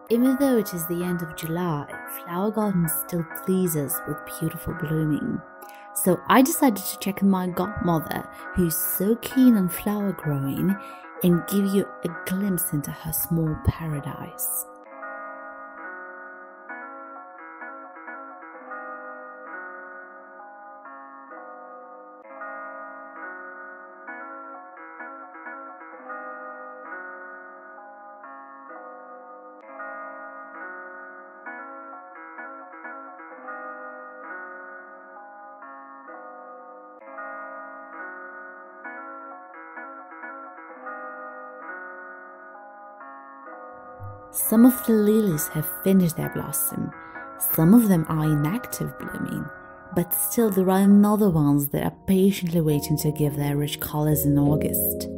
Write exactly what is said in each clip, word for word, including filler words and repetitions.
Even though it is the end of July, flower gardens still please us with beautiful blooming. So I decided to check on my godmother, who's so keen on flower growing, and give you a glimpse into her small paradise. Some of the lilies have finished their blossom, some of them are in active blooming, but still there are another ones that are patiently waiting to give their rich colors in August.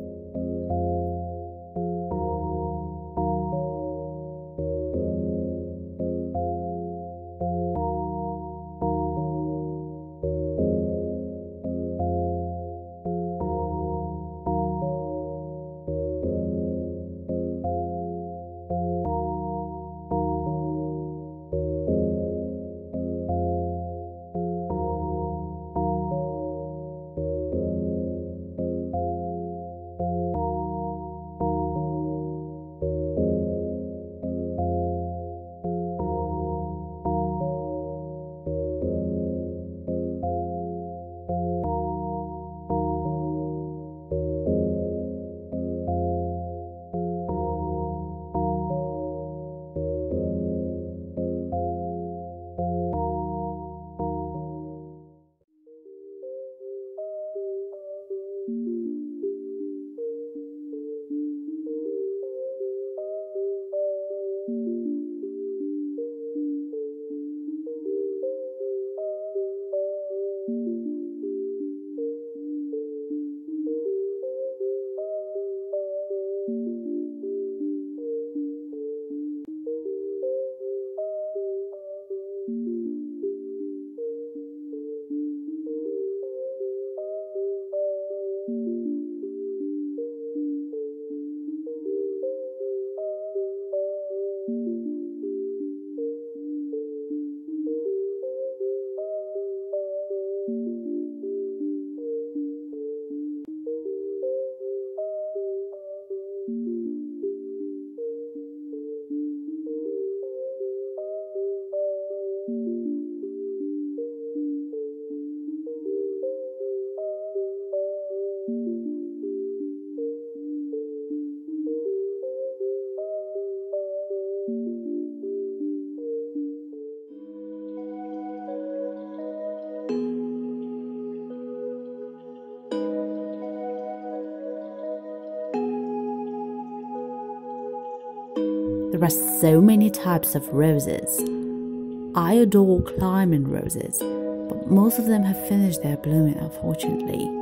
There are so many types of roses. I adore climbing roses, but most of them have finished their blooming, unfortunately.